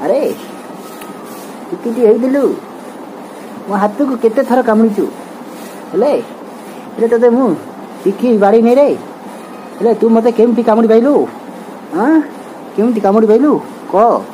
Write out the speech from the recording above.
अरे टिकिटी होइदिलु मो हाथ को केते थर कामुचु हेले तते मु टिकी बाड़ी नै रे हेले तू मते केमती कामुडी पाइलु हां केमती कामुडी पाइलु क